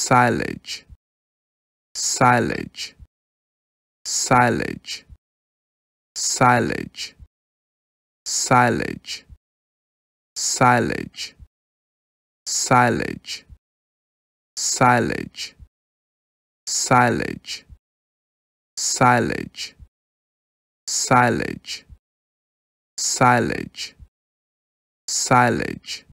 silage, silage, silage, silage, silage, silage, silage, silage, silage, silage, silage, silage, silage,